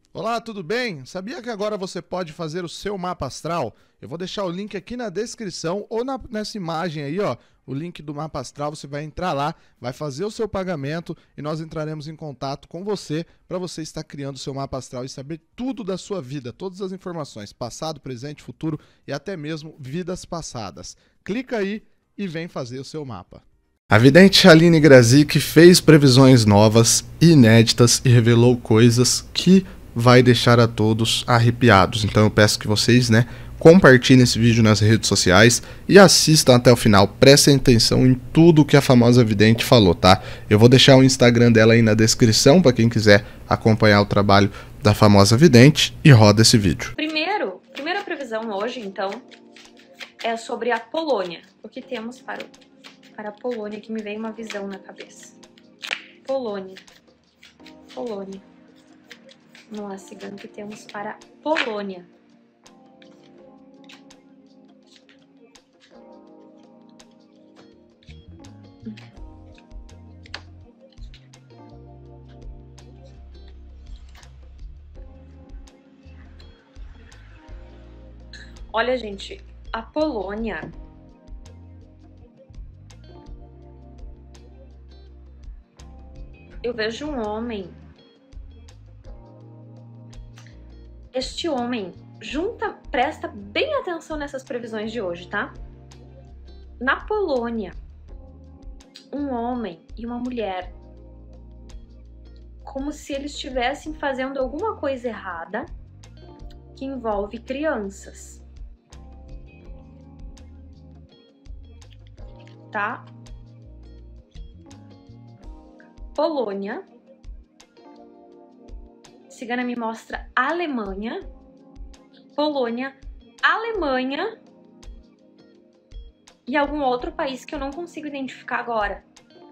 Olá, tudo bem? Sabia que agora você pode fazer o seu mapa astral? Eu vou deixar o link aqui na descrição ou nessa imagem aí, ó, o link do mapa astral. Você vai entrar lá, vai fazer o seu pagamento e nós entraremos em contato com você para você estar criando o seu mapa astral e saber tudo da sua vida, todas as informações, passado, presente, futuro e até mesmo vidas passadas. Clica aí e vem fazer o seu mapa. A vidente Aline Grazik fez previsões novas, inéditas e revelou coisas que vai deixar a todos arrepiados. Então eu peço que vocês, compartilhem esse vídeo nas redes sociais e assistam até o final. Prestem atenção em tudo que a famosa vidente falou, tá? Eu vou deixar o Instagram dela aí na descrição para quem quiser acompanhar o trabalho da famosa vidente e roda esse vídeo. Primeira previsão hoje, então, é sobre a Polônia. O que temos para a Polônia, que me veio uma visão na cabeça. Polônia. Vamos lá, cigano, que temos para a Polônia. Olha, gente, a Polônia... Eu vejo um homem... Este homem presta bem atenção nessas previsões de hoje, tá? Na Polônia, um homem e uma mulher, como se eles estivessem fazendo alguma coisa errada que envolve crianças, tá? Polônia. Cigana me mostra Alemanha, Polônia, Alemanha e algum outro país que eu não consigo identificar agora.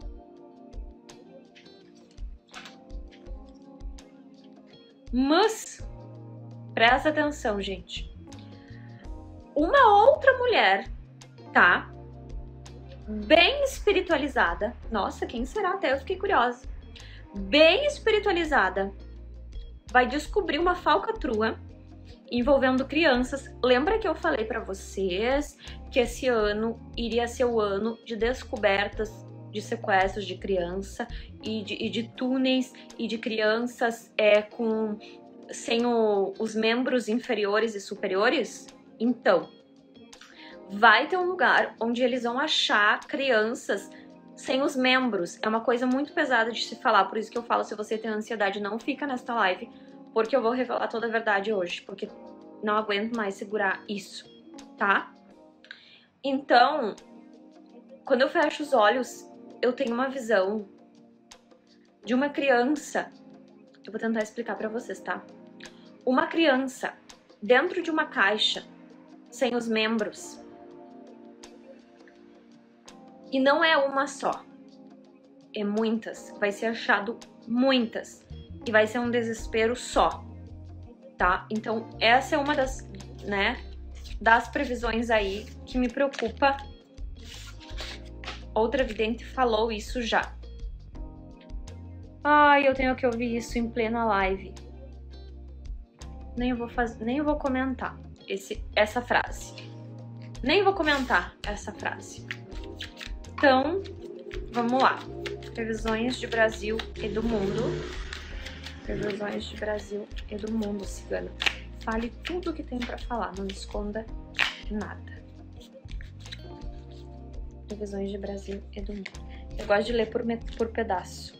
Mas, presta atenção, gente. Uma outra mulher, tá? Bem espiritualizada. Nossa, quem será? Até eu fiquei curiosa. Bem espiritualizada. Vai descobrir uma falcatrua envolvendo crianças. Lembra que eu falei pra vocês que esse ano iria ser o ano de descobertas de sequestros de criança e de túneis e de crianças sem os membros inferiores e superiores? Então, vai ter um lugar onde eles vão achar crianças sem os membros. É uma coisa muito pesada de se falar, por isso que eu falo, se você tem ansiedade, não fica nesta live, porque eu vou revelar toda a verdade hoje, porque não aguento mais segurar isso, tá? Então, quando eu fecho os olhos, eu tenho uma visão de uma criança. Eu vou tentar explicar pra vocês, tá? Uma criança dentro de uma caixa, sem os membros. E não é uma só, é muitas, vai ser achado muitas, e vai ser um desespero só, tá? Então essa é uma das previsões aí que me preocupa. Outra vidente falou isso já. Ai, eu tenho que ouvir isso em plena live. Nem eu vou comentar essa frase. Nem vou comentar essa frase. Então, vamos lá. Previsões de Brasil e do mundo. Previsões de Brasil e do mundo, cigana. Fale tudo o que tem pra falar, não esconda nada. Previsões de Brasil e do mundo. Eu gosto de ler por pedaço.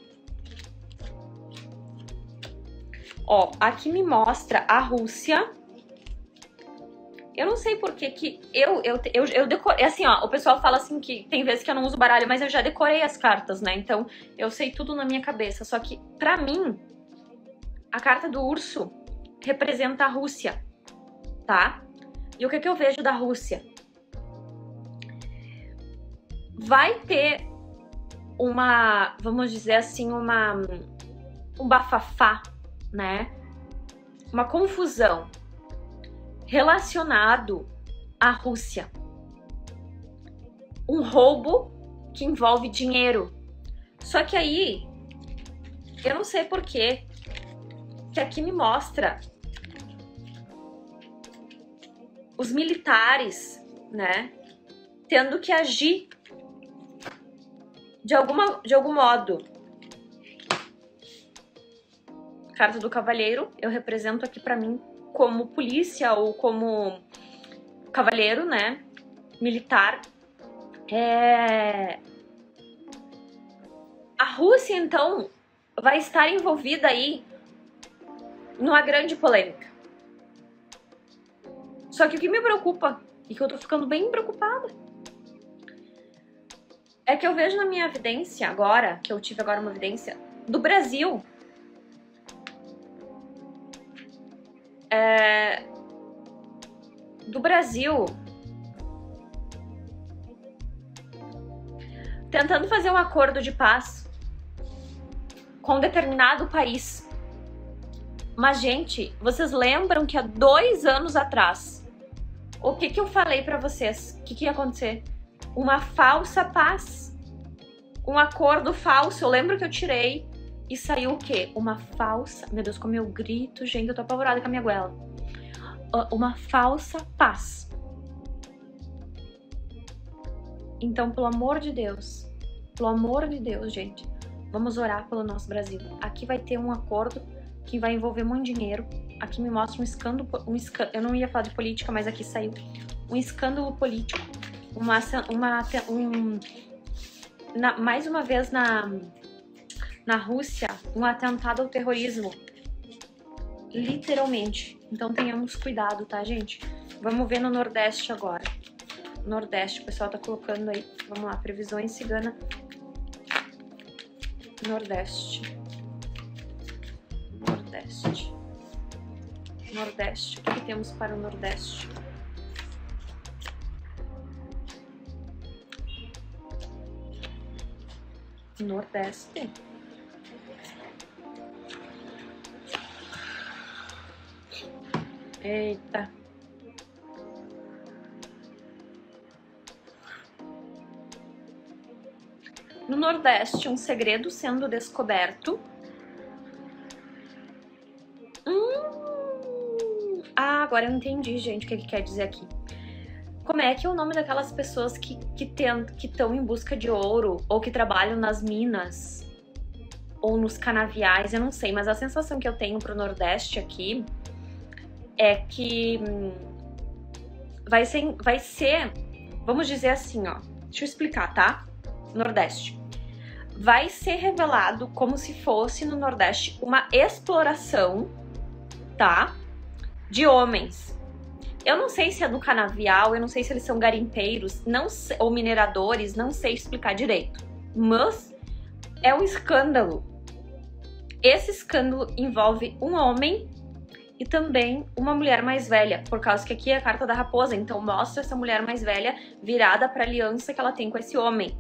Ó, aqui me mostra a Rússia. Eu não sei por que eu decorei, assim, ó, o pessoal fala assim que tem vezes que eu não uso baralho, mas eu já decorei as cartas, né? Então, eu sei tudo na minha cabeça, só que, pra mim, a carta do urso representa a Rússia, tá? E o que eu vejo da Rússia? Vai ter uma, vamos dizer assim, um bafafá, né? Uma confusão relacionado à Rússia. Um roubo que envolve dinheiro. Só que aí, eu não sei por que que aqui me mostra os militares, né, tendo que agir de algum modo. Carta do Cavalheiro, eu represento aqui pra mim como polícia ou como cavalheiro, né, militar. A Rússia, então, vai estar envolvida aí numa grande polêmica. Só que o que me preocupa, e que eu tô ficando bem preocupada, é que eu vejo na minha evidência agora, que eu tive agora uma evidência, do Brasil. Tentando fazer um acordo de paz com um determinado país. Mas, gente, vocês lembram que há 2 anos atrás, o que eu falei pra vocês? O que ia acontecer? Uma falsa paz. Um acordo falso. Eu lembro que eu tirei e saiu o quê? Uma falsa... Meu Deus, como eu grito, gente, eu tô apavorada com a minha goela. Uma falsa paz. Então, pelo amor de Deus, gente, vamos orar pelo nosso Brasil. Aqui vai ter um acordo que vai envolver muito dinheiro. Aqui me mostra um escândalo, eu não ia falar de política, mas aqui saiu um escândalo político. Mais uma vez na Rússia, um atentado ao terrorismo. Literalmente. Então tenhamos cuidado, tá, gente? Vamos ver no Nordeste agora. Nordeste, o pessoal tá colocando aí. Vamos lá, previsões cigana. Nordeste. O que temos para o Nordeste? Nordeste. Eita. No Nordeste, um segredo sendo descoberto. Agora eu entendi, gente, o que quer dizer aqui. Como é que é o nome daquelas pessoas que estão em busca de ouro ou que trabalham nas minas ou nos canaviais? Eu não sei, mas a sensação que eu tenho pro Nordeste aqui é que vai ser, vamos dizer assim, ó. Deixa eu explicar, tá? Nordeste. Vai ser revelado como se fosse no Nordeste uma exploração, tá? De homens. Eu não sei se é do canavial, eu não sei se eles são garimpeiros, não sei, ou mineradores, não sei explicar direito. Mas é um escândalo. Esse escândalo envolve um homem e também uma mulher mais velha, por causa que aqui é a carta da raposa, então mostra essa mulher mais velha virada para a aliança que ela tem com esse homem.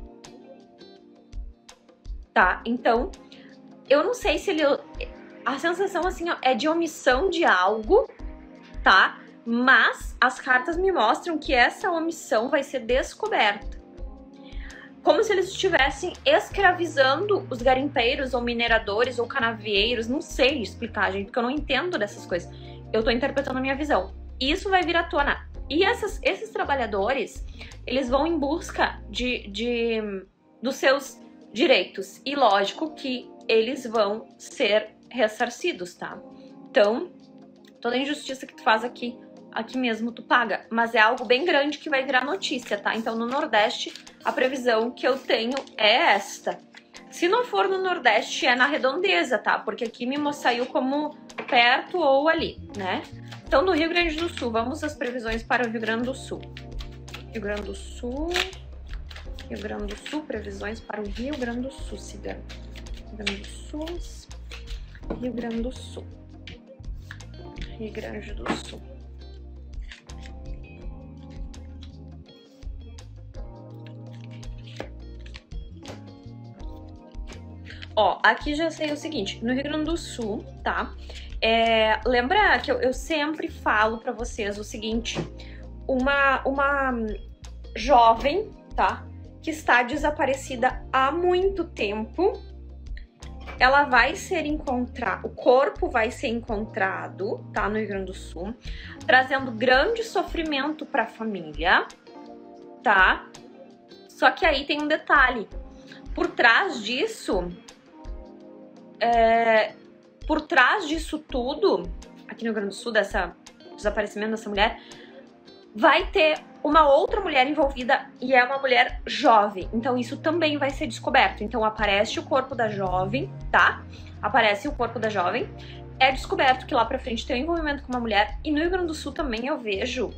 Tá? Então, eu não sei se ele... A sensação, assim, ó, é de omissão de algo, tá? Mas as cartas me mostram que essa omissão vai ser descoberta. Como se eles estivessem escravizando os garimpeiros, ou mineradores, ou canavieiros. Não sei explicar, gente, porque eu não entendo dessas coisas. Eu tô interpretando a minha visão. Isso vai vir à tona. E esses trabalhadores, eles vão em busca dos seus direitos. E lógico que eles vão ser ressarcidos, tá? Então, toda injustiça que tu faz aqui mesmo tu paga, mas é algo bem grande que vai virar notícia, tá? Então no Nordeste a previsão que eu tenho é esta. Se não for no Nordeste é na redondeza, tá? Porque aqui me saiu como perto ou ali, né? Então no Rio Grande do Sul, vamos às previsões para o Rio Grande do Sul. Rio Grande do Sul, previsões para o Rio Grande do Sul, cigano. Rio Grande do Sul, Rio Grande do Sul. Rio Grande do Sul. Ó, aqui já sei o seguinte, no Rio Grande do Sul, tá? Lembra que eu sempre falo pra vocês o seguinte, uma jovem, tá? Que está desaparecida há muito tempo, ela vai ser encontrada, o corpo vai ser encontrado, tá, no Rio Grande do Sul, trazendo grande sofrimento para a família, tá? Só que aí tem um detalhe, por trás disso tudo, aqui no Rio Grande do Sul, dessa desaparecimento dessa mulher, vai ter uma outra mulher envolvida e é uma mulher jovem. Então isso também vai ser descoberto. Então aparece o corpo da jovem, tá? Aparece o corpo da jovem. É descoberto que lá pra frente tem um envolvimento com uma mulher. E no Rio Grande do Sul também eu vejo...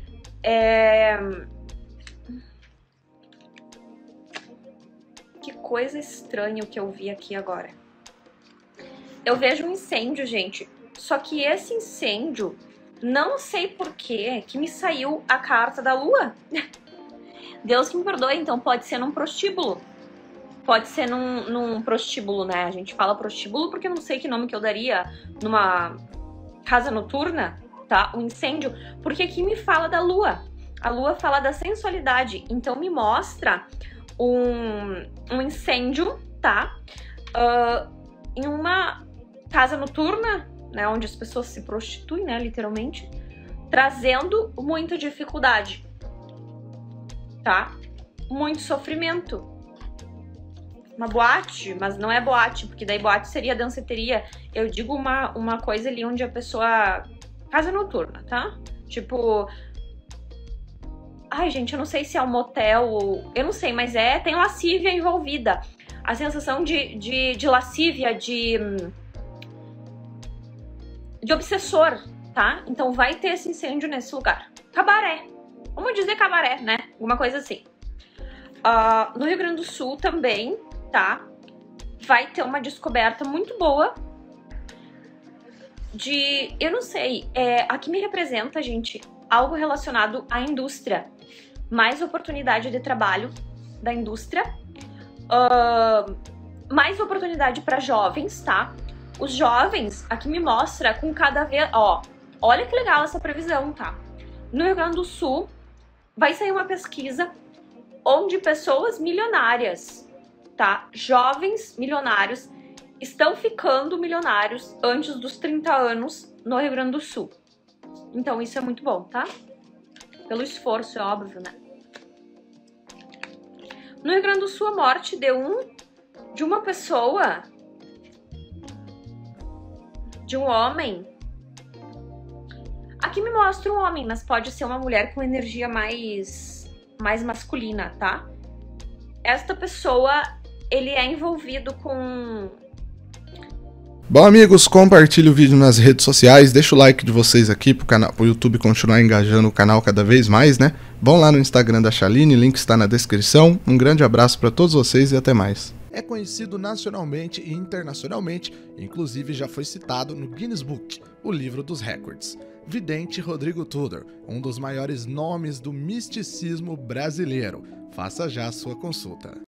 Que coisa estranha o que eu vi aqui agora. Eu vejo um incêndio, gente. Só que esse incêndio... Não sei por que me saiu a carta da lua. Deus que me perdoe, então pode ser num prostíbulo. Pode ser num prostíbulo, né? A gente fala prostíbulo porque eu não sei que nome que eu daria numa casa noturna, tá? Um incêndio. Porque aqui me fala da lua. A lua fala da sensualidade. Então me mostra um incêndio, tá? Em uma casa noturna, né, onde as pessoas se prostituem, né, literalmente, trazendo muita dificuldade, tá? Muito sofrimento. Uma boate, mas não é boate, porque daí boate seria danceteria. Eu digo uma coisa ali onde a pessoa... Casa noturna, tá? Tipo... Ai, gente, eu não sei se é um motel, eu não sei, mas tem lascívia envolvida. A sensação de lascívia, de obsessor, tá? Então vai ter esse incêndio nesse lugar. Cabaré. Vamos dizer cabaré, né? Alguma coisa assim. No Rio Grande do Sul também, tá? Vai ter uma descoberta muito boa de... Eu não sei, aqui me representa, gente, algo relacionado à indústria. Mais oportunidade de trabalho da indústria. Mais oportunidade para jovens, tá? Os jovens, aqui me mostra com cada vez... Ó, olha que legal essa previsão, tá? No Rio Grande do Sul, vai sair uma pesquisa onde pessoas milionárias, tá? Jovens milionários estão ficando milionários antes dos 30 anos no Rio Grande do Sul. Então isso é muito bom, tá? Pelo esforço, é óbvio, né? No Rio Grande do Sul, a morte de uma pessoa... de um homem. Aqui me mostra um homem, mas pode ser uma mulher com energia mais masculina, tá? Esta pessoa, ele é envolvido com... Bom, amigos, compartilhe o vídeo nas redes sociais, deixa o like de vocês aqui pro YouTube continuar engajando o canal cada vez mais, né? Vão lá no Instagram da Chaline, link está na descrição. Um grande abraço para todos vocês e até mais. É conhecido nacionalmente e internacionalmente, inclusive já foi citado no Guinness Book, o livro dos recordes. Vidente Rodrigo Tudor, um dos maiores nomes do misticismo brasileiro. Faça já a sua consulta.